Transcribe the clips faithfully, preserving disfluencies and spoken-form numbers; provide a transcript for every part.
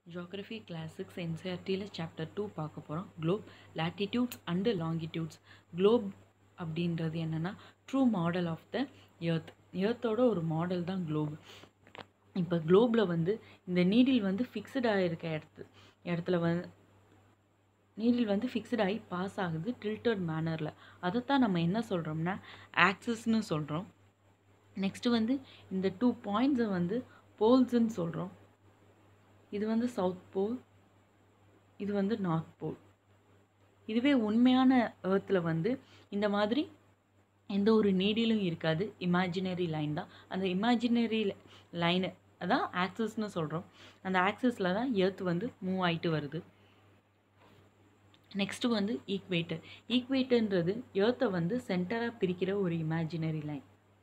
Geography Class six N C E R T ல Chapter two பார்க்க போகிறோம். Globe, Latitudes and Longitudes. Globe அப்படின்றது என்னென்னா true model of the earth. எர்த்தோட ஒரு மாடல் தான் குளோப். இப்போ குளோபில் வந்து இந்த நீடில் வந்து ஃபிக்ஸ்டாக இருக்க இடத்து இடத்துல வந்து நீடில் வந்து ஃபிக்ஸ்டாகி பாஸ் ஆகுது டில்டட் மேனரில். அதைத்தான் நம்ம என்ன சொல்கிறோம்னா ஆக்சிஸ்னு சொல்கிறோம். நெக்ஸ்ட்டு வந்து இந்த டூ பாயிண்ட்ஸை வந்து போல்ஸ்ன்னு சொல்கிறோம். இது வந்து சவுத் போல், இது வந்து நார்த் போல். இதுவே உண்மையான எர்த்தில் வந்து இந்த மாதிரி எந்த ஒரு நீடிலும் இருக்காது, இமேஜினரி லைன் தான். அந்த இமேஜினரி லைனு அதான் ஆக்சிஸ்னு சொல்கிறோம். அந்த ஆக்சிஸில் தான் எர்த் வந்து மூவ் ஆகிட்டு வருது. நெக்ஸ்ட்டு வந்து ஈக்வேட்டர். ஈக்வேட்டர்ன்றது எர்த்தை வந்து சென்டராக பிரிக்கிற ஒரு இமேஜினரி லைன்.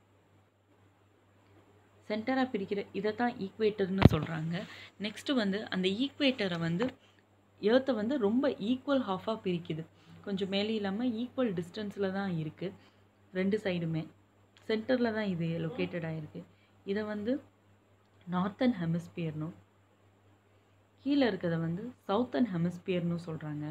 சென்டராக பிரிக்கிற இதை தான் ஈக்வேட்டர்னு சொல்கிறாங்க. நெக்ஸ்ட்டு வந்து அந்த ஈக்வேட்டரை வந்து எர்த்தை வந்து ரொம்ப ஈக்குவல் ஹாஃபாக பிரிக்குது. கொஞ்சம் மேலே இல்லாமல் ஈக்குவல் டிஸ்டன்ஸில் தான் இருக்குது ரெண்டு சைடுமே. சென்டரில் தான் இது லொக்கேட்டட் ஆகிருக்கு. இதை வந்து நார்த்தன் ஹெமிஸ்பியர்னும் கீழே இருக்கிறத வந்து சவுத்தன் ஹெமிஸ்பியர்னு சொல்கிறாங்க.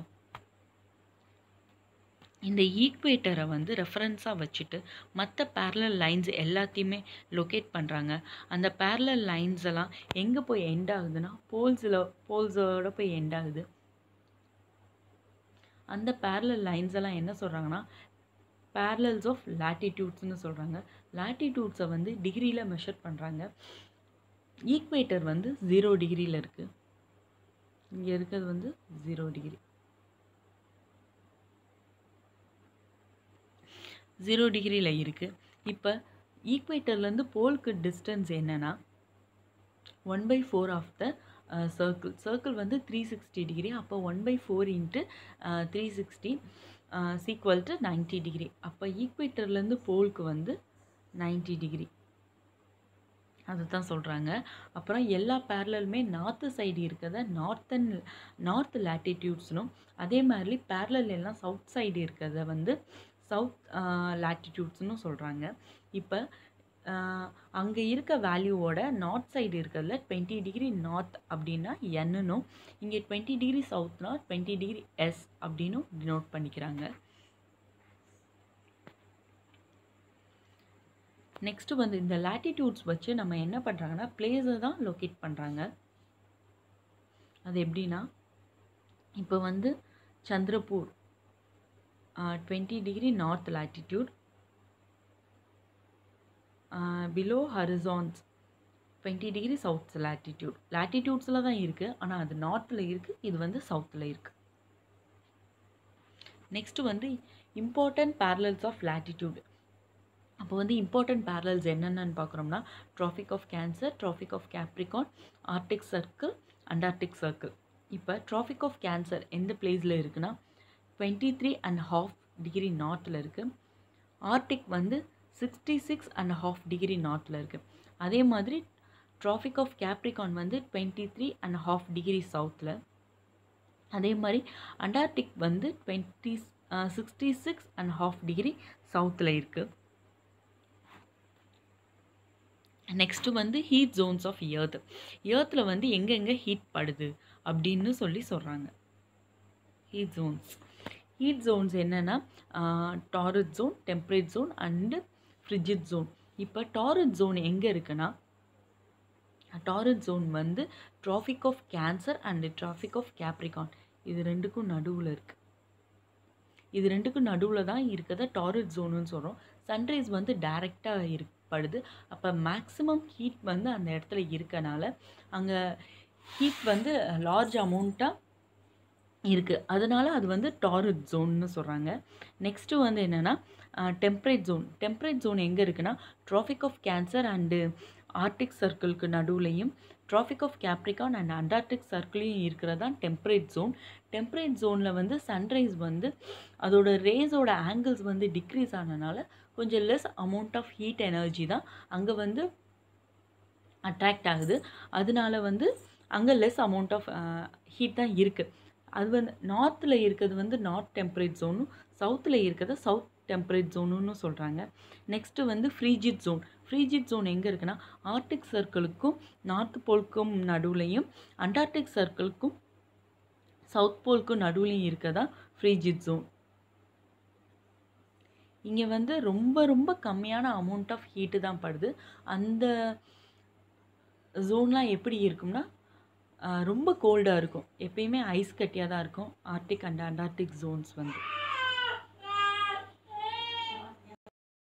இந்த ஈக்வேட்டரை வந்து ரெஃபரன்ஸாக வச்சுட்டு மற்ற பேரலல் லைன்ஸ் எல்லாத்தையுமே லொக்கேட் பண்ணுறாங்க. அந்த பேரலல் லைன்ஸ் எல்லாம் எங்கே போய் எண்ட் ஆகுதுன்னா போல்ஸில் போல்ஸோட போய் எண்ட் ஆகுது. அந்த பேரலல் லைன்ஸ் எல்லாம் என்ன சொல்கிறாங்கன்னா பேரலல்ஸ் ஆஃப் லாட்டிடியூட்ஸ்னு சொல்கிறாங்க. லாட்டிடியூட்ஸை வந்து டிகிரியில் மெஷர் பண்ணுறாங்க. ஈக்வேட்டர் வந்து ஜீரோ டிகிரியில் இருக்குது. இங்கே இருக்கிறது வந்து ஜீரோ டிகிரி ஜீரோ டிகிரியில் இருக்குது. இப்போ ஈக்வேட்டர்லேருந்து போலுக்கு டிஸ்டன்ஸ் என்னென்னா one by four of the circle. Circle வந்து த்ரீ சிக்ஸ்டி டிகிரி. அப்போ one by four into three sixty equal to ninety degree. அப்போ ஈக்வேட்டர்லேருந்து போலுக்கு வந்து நைன்ட்டி டிகிரி. அது தான் சொல்கிறாங்க. அப்புறம் எல்லா பேரலலுமே நார்த்து சைடு இருக்கிறத நார்த்தன் நார்த் லாட்டிடியூட்ஸ்னும், அதே மாதிரி பேரலல் எல்லாம் சவுத் சைடு இருக்கிறத வந்து சவுத் லாட்டிடியூட்ஸ்னு சொல்கிறாங்க. இப்போ அங்கே இருக்க வேல்யூவோட நார்த் சைடு இருக்கிறதுல டுவெண்ட்டி டிகிரி நார்த் அப்படின்னா என்னன்னும், இங்கே டுவெண்ட்டி டிகிரி சவுத்னா டுவெண்ட்டி டிகிரி எஸ் அப்படின்னும் டினோட் பண்ணிக்கிறாங்க. நெக்ஸ்ட்டு வந்து இந்த லாட்டிடியூட்ஸ் வச்சு நம்ம என்ன பண்ணுறாங்கன்னா பிளேஸை தான் லொக்கேட் பண்ணுறாங்க. அது எப்படின்னா இப்போ வந்து Chandrapur twenty degree north latitude, below horizons twenty degree south latitude. லாட்டிடியூட்ஸில் தான் இருக்குது, ஆனால் அது நார்த்தில் இருக்குது, இது வந்து சவுத்தில் இருக்குது. நெக்ஸ்ட்டு வந்து இம்பார்ட்டன்ட் பேரலல்ஸ் ஆஃப் லாட்டிடியூட். அப்போ வந்து இம்பார்ட்டன்ட் பேரலல்ஸ் என்னென்னு பார்க்குறோம்னா Tropic of Cancer, Tropic of Capricorn, Arctic Circle, Antarctic Circle. இப்போ ட்ராபிக் ஆஃப் கேன்சர் எந்த பிளேஸில் இருக்குன்னா twenty three and half degree நார்த்தில் இருக்குது. ஆர்டிக் வந்து sixty six and half degree நார்த்தில் இருக்குது. அதே மாதிரி ட்ராபிக் ஆஃப் கேப்ரிகான் வந்து twenty three and half degree சவுத்தில். அதே மாதிரி அண்டார்டிக் வந்து twenty sixty six and half degree சவுத்தில் இருக்குது. நெக்ஸ்ட்டு வந்து ஹீட் ஜோன்ஸ் ஆஃப் எர்த். எர்த்தில் வந்து எங்கெங்கே ஹீட் படுது அப்படின்னு சொல்லி சொல்கிறாங்க. ஹீட் ஜோன்ஸ் ஹீட் ஜோன்ஸ் என்னென்னா torrid zone, temperate zone and frigid zone. இப்போ டாரிட் ஜோன் எங்கே இருக்குன்னா டாரிட் ஜோன் வந்து Tropic of Cancer and Tropic of Capricorn இது ரெண்டுக்கும் நடுவில் இருக்குது. இது ரெண்டுக்கும் நடுவில் தான் இருக்கிறத டாரிட் ஜோனுன்னு சொல்கிறோம். சன்ரைஸ் வந்து டைரெக்டாக இருப்படுது. அப்போ மேக்ஸிமம் ஹீட் வந்து அந்த இடத்துல இருக்கனால அங்கே ஹீட் வந்து லார்ஜ் அமௌண்ட்டாக இருக்குது. அதனால அது வந்து டாரிட் ஜோன்னு சொல்கிறாங்க. நெக்ஸ்ட்டு வந்து என்னென்னா டெம்பரேட் ஜோன். டெம்பரேட் ஜோன் எங்கே இருக்குன்னா Tropic of Cancer and Arctic சர்க்கிளுக்கு நடுவுலையும் Tropic of Capricorn and Antarctic சர்க்கிளையும் இருக்கிறதான் டெம்பரேட் ஜோன். டெம்பரேட் ஜோனில் வந்து சன்ரைஸ் வந்து அதோட ரேஸோட ஆங்கிள்ஸ் வந்து டிக்ரீஸ் ஆனதுனால கொஞ்சம் less amount of heat energy தான் அங்கே வந்து அட்ராக்ட் ஆகுது. அதனால வந்து அங்கே லெஸ் அமௌண்ட் ஆஃப் ஹீட் தான் இருக்குது. அது வந்து நார்த்தில் இருக்கிறது வந்து நார்த் டெம்பரேட் ஜோனும், சவுத்தில் இருக்கிறது சவுத் டெம்பரேட் ஜோனுன்னு சொல்கிறாங்க. நெக்ஸ்ட்டு வந்து ஃப்ரீஜிட் ஜோன். ஃப்ரீஜிட் ஜோன் எங்கே இருக்குன்னா ஆர்டிக் சர்க்கிளுக்கும் நார்த் போலுக்கும் நடுவுலையும் அண்டார்டிக் சர்க்கிளுக்கும் சவுத் போலுக்கும் நடுவுலையும் இருக்கதா ஃப்ரீஜிட் ஜோன். இங்கே வந்து ரொம்ப ரொம்ப கம்மியான அமௌண்ட் ஆஃப் ஹீட்டு தான் படுது. அந்த ஜோன்லாம் எப்படி இருக்கும்னா ரொம்ப கோல்டாக இருக்கும். எப்பயுமே ஐஸ் கட்டியாக தான் இருக்கும் ஆர்டிக் அண்ட் அண்டார்டிக் ஜோன்ஸ் வந்து.